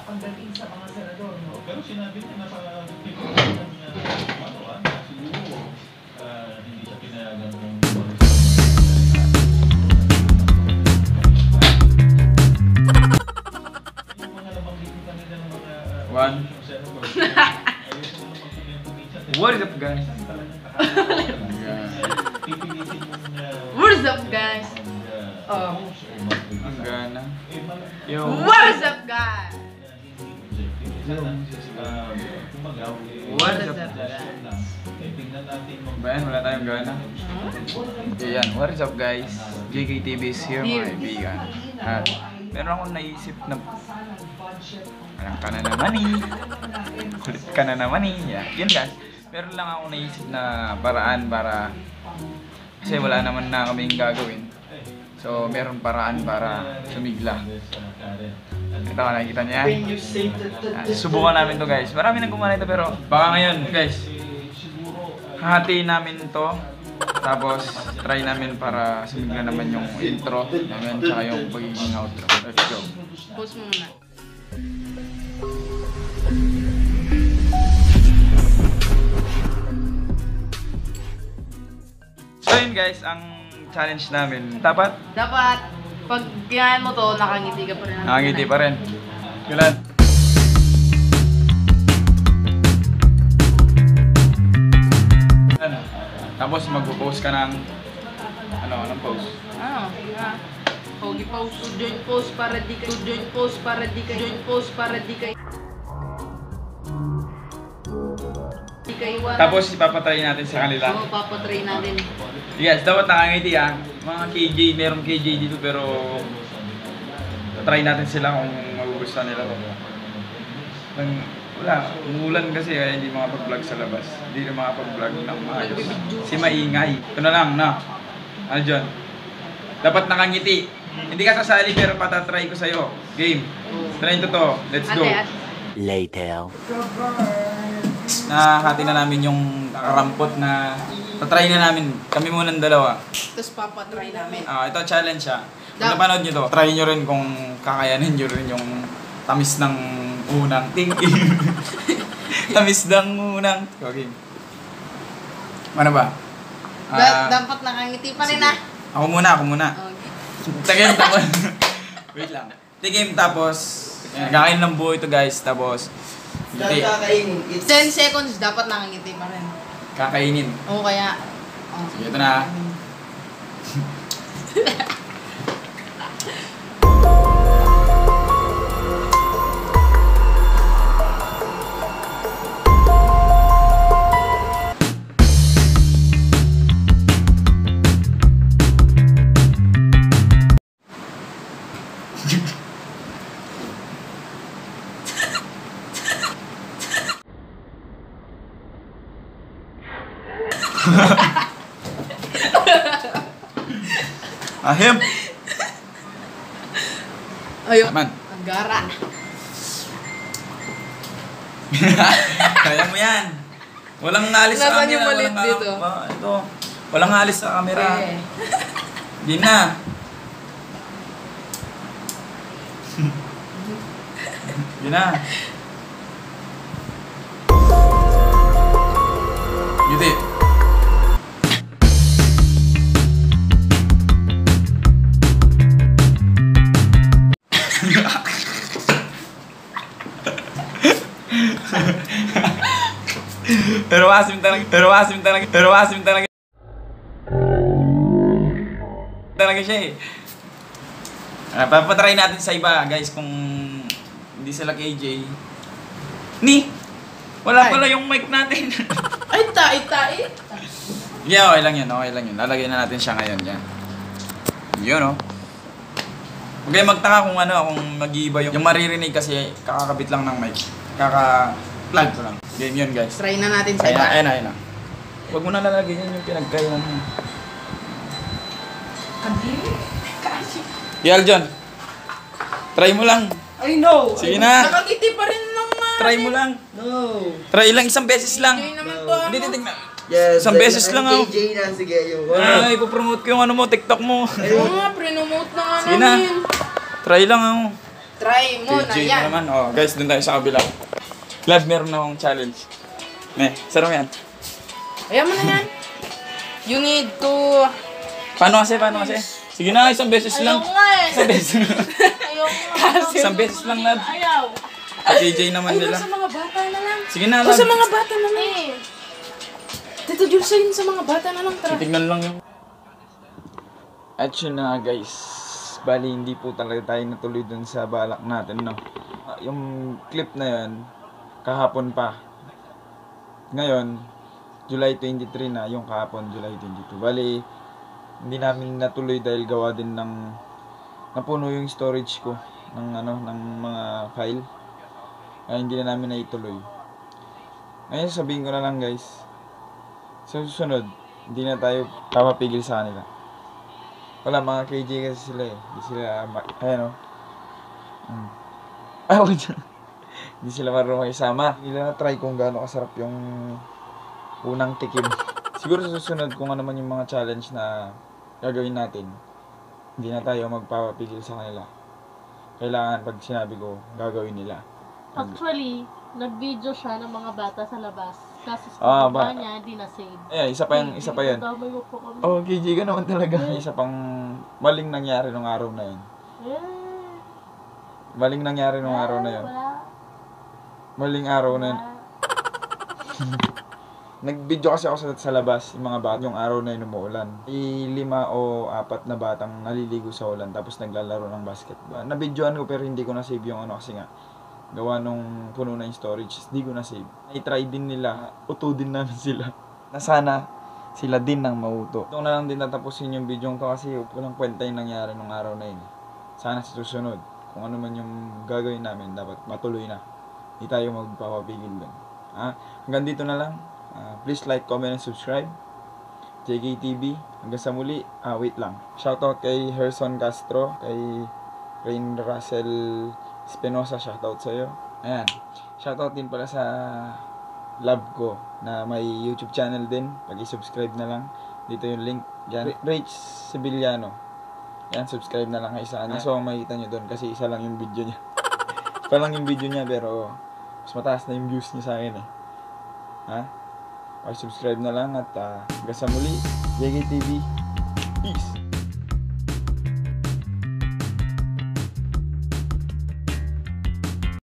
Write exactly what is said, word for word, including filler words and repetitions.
pagdating sa mga senador, no? Pero sinabi niya na pag-tipunan niya ano, siguro hindi siya pinayagan ng One. What is up, guys? What is up, guys? Oh. Ang gana. Yo. What is up, guys? What is up, guys? Bayan, wala tayong gana. Ayan, what is up, guys? J K T V is here, mga kaibigan. At meron akong naisip na parang ka na naman eh. Kulit ka na naman eh. Yeah. Yun guys. Meron lang akong naisip na paraan para kasi wala naman na kaming gagawin. So meron paraan para sumigla. Ito ka, nakikita niya. Uh, subukan namin to guys. Marami nang gumawa nito pero baka ngayon guys. Hahatiin namin to. Tapos try namin para sumigla naman yung intro namin tsaka yung pagiging outro. Let's go. Pause mo muna. So yun guys, ang challenge namin, dapat? Dapat, pag kinain mo to, nakangiti ka pa rin. Nakangiti pa rin. Gulan. Ano? Tapos magpo-post ka ng, ano, anong post? Ano? Ah. Pogi post, join post para di ka, join post para di ka, join post para di ka. Di ka iwan. Tapos ipapatry natin sa kanila. Oo, papatry natin. Yes, dapat nakangiti ah. Mga K J, merong K J dito pero try natin sila kung magugustuhan nila to. Wala, umulan kasi kaya hindi makapag-vlog sa labas. Hindi na makapag-vlog ng maayos. Si maingay. Ito na lang, na. Ano dyan? Dapat nakangiti. Hindi ka sasali pero patatry ko sa'yo. Game. Try to to. Let's go. Later. Nahati na namin yung rampot na tatry na namin. Kami muna ng dalawa. Tapos papatry namin. Ah, ito challenge siya. Kung napanood nyo to, try nyo rin kung kakayanin nyo rin yung tamis ng unang thinking. Tamis ng unang. Okay. Ano ba? Uh, dapat nakangiti pa rin ah. Ako muna, ako muna. Okay. Tigame tapos. Wait lang. Tigame tapos. Kakain ng buo ito guys. Tapos. Kakainin. ten seconds dapat nakangiti pa rin. Kakainin. Oo kaya. Oh. Sige, ito na. Ahim. Ayun. Aman. Agara. Kaya mo yan. Walang alis sa Nasaan camera. yung maliit Walang dito? Ah, ito. Walang alis sa camera. Okay. Di na. Di na. Yuti. Pero asim talaga, pero asim talaga, pero asim talaga. Talaga siya eh. Uh, papatry natin sa iba guys kung hindi sila K J. Ni! Wala pala yung mic natin. Ay, tai, tai. Yeah, okay lang yun, okay lang yun. Lalagyan na natin siya ngayon, yan. Yun oh. Huwag kayo magtaka kung ano, kung mag-iiba yung, yung maririnig kasi kakakabit lang ng mic. Kaka-plug ko lang. Game yun guys. Try na natin sa Ayun iba. na, ayun na, ayun na. Huwag mo na lalagyan yun yung pinagkainan mo. Kadiri. Kasi. Yal, John. Try mo lang. I know. Sige na. Nakangiti pa rin naman. Try mo lang. No. Try lang, isang beses lang. Hindi naman to. Hindi, titignan. Yes. Isang beses lang ako. K J na, sige. Yung Ay, ipopromote ko yung ano mo, TikTok mo. Oo nga, pre-nomote na nga Sige na. namin. Try lang ako. Try mo na K J yan. naman. Oh, guys, dun tayo sa kabila. Lad, meron na akong challenge. Ne, sarap yan. Ayaw mo na yan. You need to... Paano kasi, paano kasi? Sige na, isang beses lang. Ayaw nga eh. Isang beses lang. Ayaw nga. Isang beses lang, Lad. Ayaw. K J naman Ayaw nila. sa mga bata na lang. Sige na, O Lad. sa mga bata na lang. Eh. Tito Julsain, sa mga bata na lang. Tara. Titignan lang yung... At yun na guys, bali hindi po talaga tayo natuloy dun sa balak natin, no? Ah, yung clip na yun, kahapon pa. Ngayon, July twenty-three na, yung kahapon, July twenty-two. Bali, hindi namin natuloy dahil gawa din ng... Napuno yung storage ko ng, ano, ng mga file. Kaya hindi na namin naituloy. Ngayon sabihin ko na lang guys, sa susunod, hindi na tayo papapigil sa kanila. Wala, mga K J kasi sila eh. Hindi sila, ayan o. Hmm. Ah, wala dyan. Hindi sila marunong makisama. Hindi nila na-try kung gaano kasarap yung unang tikim. Siguro sa susunod kung ano man yung mga challenge na gagawin natin, hindi na tayo magpapapigil sa kanila. Kailangan pag sinabi ko, gagawin nila. Actually, nag-video siya ng mga bata sa labas. Kaso Ah, sa ba- ba niya, hindi na-save. Eh, isa pa yan, isa pa yan. Damay mo po kami. Oh, K J ka naman talaga. Isa pang maling nangyari nung araw na yun. Eh, Maling nangyari nung araw na yun. wala. Maling araw na yun. Wala. Nag-video kasi ako sa, sa labas, yung mga bata, yung araw na yun umuulan. I lima o apat na batang naliligo sa ulan, tapos naglalaro ng basketball. Na-videoan ko pero hindi ko na-save yung ano kasi nga, gawa nung puno na yung storage, hindi ko na-save. I-try din nila, uto din namin sila. Na sana sila din nang mauto. Ito na lang din natapusin yung video ko kasi walang kwenta yung nangyari nung araw na yun. Sana sa susunod, kung ano man yung gagawin namin, dapat matuloy na. Hindi tayo magpapapigil doon. Ha? Hanggang dito na lang. Uh, please like, comment, and subscribe. J K T V. Hanggang sa muli. Ah, wait lang. Shoutout kay Herson Castro, kay Rain Russell Espinosa. Shoutout sa'yo. Ayan. Shoutout din pala sa love ko na may YouTube channel din. Pag-i-subscribe na lang. Dito yung link. Yan. Rach Sibiliano. Yan, subscribe na lang kayo sa kanya. So, makikita nyo doon kasi isa lang yung video niya. Isa lang yung video niya pero mas mataas na yung views niya sa akin eh. Ha? Pag-subscribe na lang at uh, hanggang sa muli, J K T V. Peace!